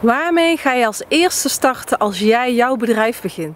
Waarmee ga je als eerste starten als jij jouw bedrijf begint?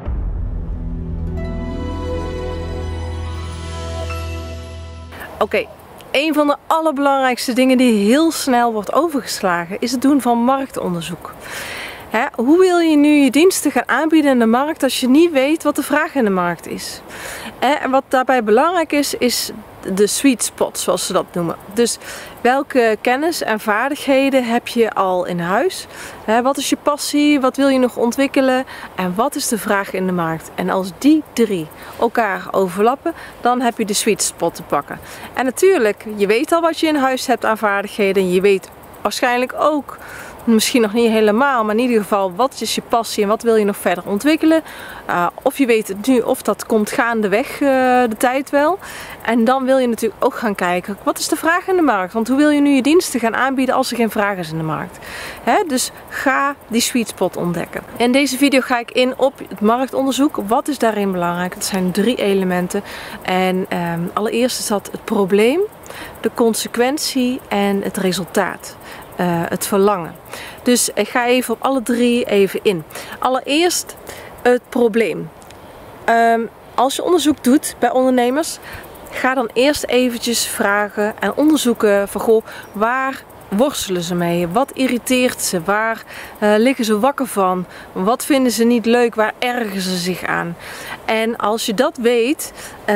Oké, een van de allerbelangrijkste dingen die heel snel wordt overgeslagen is het doen van marktonderzoek. Hoe wil je nu je diensten gaan aanbieden in de markt als je niet weet wat de vraag in de markt is? En wat daarbij belangrijk is de sweet spot, zoals ze dat noemen. Dus welke kennis en vaardigheden heb je al in huis? Wat is je passie? Wat wil je nog ontwikkelen? En wat is de vraag in de markt? En als die drie elkaar overlappen, dan heb je de sweet spot te pakken. En natuurlijk, je weet al wat je in huis hebt aan vaardigheden. Je weet waarschijnlijk ook, misschien nog niet helemaal, maar in ieder geval, wat is je passie en wat wil je nog verder ontwikkelen? Of je weet het nu, of dat komt gaandeweg de tijd wel. En dan wil je natuurlijk ook gaan kijken, wat is de vraag in de markt? Want hoe wil je nu je diensten gaan aanbieden als er geen vraag is in de markt? Dus ga die sweet spot ontdekken. In deze video ga ik in op het marktonderzoek. Wat is daarin belangrijk? Het zijn 3 elementen. En allereerst is dat het probleem, de consequentie en het resultaat. Het verlangen. Dus ik ga even op alle 3 even in. Allereerst het probleem. Als je onderzoek doet bij ondernemers, ga dan eerst eventjes vragen en onderzoeken van goh, waar worstelen ze mee? Wat irriteert ze? Waar liggen ze wakker van? Wat vinden ze niet leuk? Waar ergeren ze zich aan? En als je dat weet,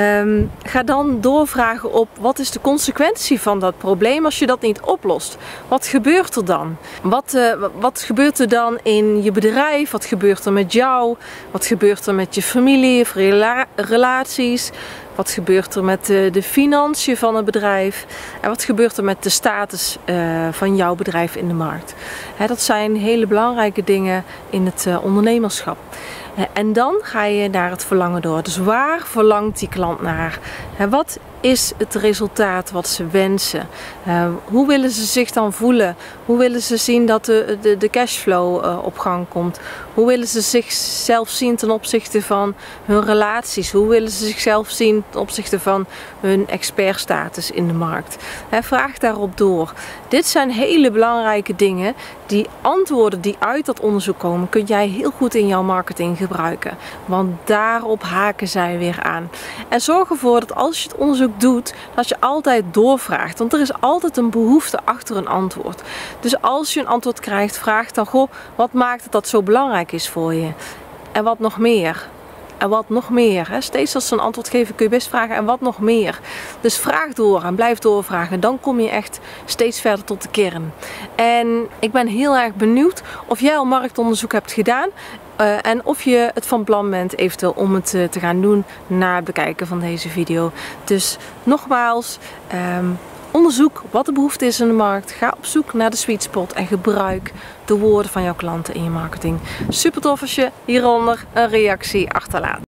ga dan doorvragen op wat is de consequentie van dat probleem als je dat niet oplost. Wat gebeurt er dan? Wat gebeurt er dan in je bedrijf? Wat gebeurt er met jou? Wat gebeurt er met je familie of relaties? Wat gebeurt er met de financiën van het bedrijf? En wat gebeurt er met de status van jouw bedrijf in de markt? Dat zijn hele belangrijke dingen in het ondernemerschap. En dan ga je naar het verlangen door. Dus waar verlangt die klant naar? Wat is het resultaat wat ze wensen? Hoe willen ze zich dan voelen? Hoe willen ze zien dat de cashflow op gang komt? Hoe willen ze zichzelf zien ten opzichte van hun relaties? Hoe willen ze zichzelf zien ten opzichte van hun expertstatus in de markt? Vraag daarop door. Dit zijn hele belangrijke dingen. Die antwoorden die uit dat onderzoek komen, kun jij heel goed in jouw marketing gebruiken. Want daarop haken zij weer aan. En zorg ervoor dat als je het onderzoek doet, dat je altijd doorvraagt. Want er is altijd een behoefte achter een antwoord. Dus als je een antwoord krijgt, vraag dan, goh, wat maakt het dat zo belangrijk is voor je? En wat nog meer? En wat nog meer? Steeds als ze een antwoord geven kun je best vragen en wat nog meer? Dus vraag door en blijf doorvragen. Dan kom je echt steeds verder tot de kern. En ik ben heel erg benieuwd of jij al marktonderzoek hebt gedaan. En of je het van plan bent eventueel om het te gaan doen na het bekijken van deze video. Dus nogmaals, onderzoek wat de behoefte is in de markt. Ga op zoek naar de sweet spot en gebruik de woorden van jouw klanten in je marketing. Super tof als je hieronder een reactie achterlaat.